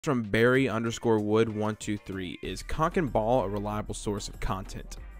From Barry_Wood 123 is Conk and Ball a reliable source of content?